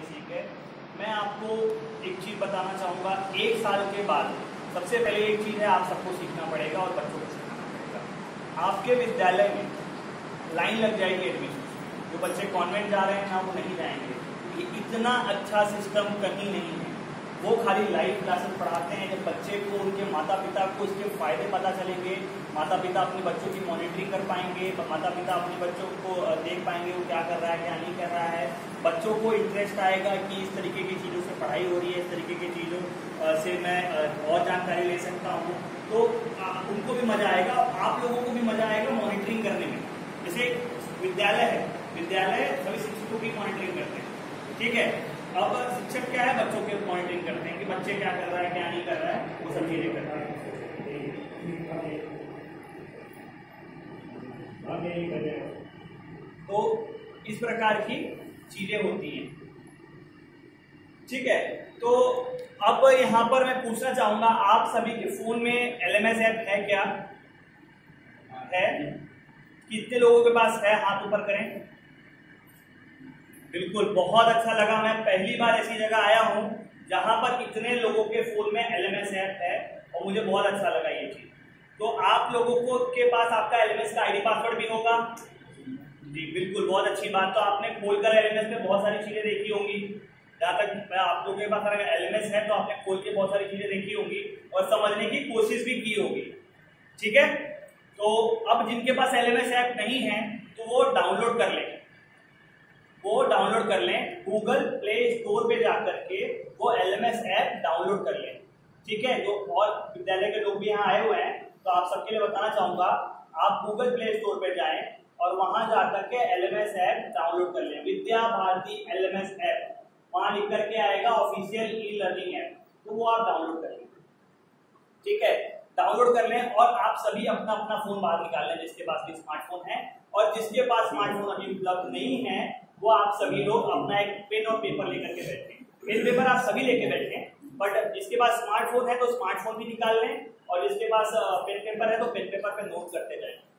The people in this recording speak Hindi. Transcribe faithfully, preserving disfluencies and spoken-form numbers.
सीख है। मैं आपको एक चीज़ बताना चाहूँगा, एक साल के बाद सबसे पहले एक चीज़ है आप सबको सीखना पड़ेगा और बच्चों को सीखना पड़ेगा। आपके विद्यालय में लाइन लग जाएगी एडमिशन, जो बच्चे कॉन्वेंट जा रहे हैं ना वो नहीं जाएंगे। ये इतना अच्छा सिस्टम कहीं नहीं है। वो खाली लाइव क्लासेस पढ़ाते हैं, जब बच्चे को उनके माता पिता को इसके फायदे पता चलेंगे, माता पिता अपने बच्चों की मॉनिटरिंग कर पाएंगे, माता पिता अपने बच्चों को देख पाएंगे वो क्या कर रहा है क्या नहीं कर रहा है, बच्चों को इंटरेस्ट आएगा कि इस तरीके की चीज़ों से पढ़ाई हो रही है, इस तरीके की चीज़ों से मैं और जानकारी ले सकता हूँ, तो उनको भी मजा आएगा, आप लोगों को भी मजा आएगा मॉनिटरिंग करने में। जैसे विद्यालय है, विद्यालय सभी शिक्षकों की मॉनिटरिंग करते हैं, ठीक है। अब शिक्षक क्या है, बच्चों के मॉनिटरिंग करते हैं कि बच्चे क्या कर रहा है क्या नहीं कर रहा है, वो सब चीजें करते हैं। तो इस प्रकार की चीजें होती हैं, ठीक है। तो अब यहाँ पर मैं पूछना चाहूंगा, आप सभी के फोन में एलएमएस ऐप है क्या? है? कितने लोगों के पास है? हाथ ऊपर करें। बिल्कुल, बहुत अच्छा लगा। मैं पहली बार ऐसी जगह आया हूं जहां पर इतने लोगों के फोन में एलएमएस ऐप है और मुझे बहुत अच्छा लगा ये चीज। तो आप लोगों को के पास आपका एलएमएस का आईडी पासवर्ड भी होगा जी? बिल्कुल, बहुत अच्छी बात। तो आपने खोलकर एलएमएस में बहुत सारी चीजें देखी होंगी। जहां तक आप लोगों के पास अगर एलएमएस है तो आपने खोल के बहुत सारी चीजें देखी होंगी और समझने की कोशिश भी की होगी, ठीक है। तो अब जिनके पास एलएमएस ऐप नहीं है तो वो डाउनलोड कर लें, वो डाउनलोड कर लें, गूगल प्ले स्टोर पे जाकर के वो एलएमएस ऐप डाउनलोड कर लें, ठीक है। जो और विद्यालय के लोग भी यहाँ आए हुए हैं तो आप सबके लिए बताना चाहूंगा, आप गूगल प्ले स्टोर पे जाएं और वहां जाकर के एलएमएस ऐप डाउनलोड कर लें, विद्या भारती एलएमएस ऐप, वहां लिख करके आएगा ऑफिशियल ई लर्निंग ऐप, तो वो आप डाउनलोड कर लें, ठीक है। डाउनलोड कर लें और आप सभी अपना अपना फोन बाहर निकाल लें जिसके पास भी स्मार्टफोन है, और जिसके पास स्मार्टफोन अभी उपलब्ध नहीं है वो आप सभी लोग अपना एक पेन और पेपर लेकर के बैठें। पेन पेपर आप सभी लेके बैठें, बट जिसके पास स्मार्टफोन है तो स्मार्टफोन भी निकाल लें और जिसके पास पेन पेपर है तो पेन पेपर पे नोट करते जाएं।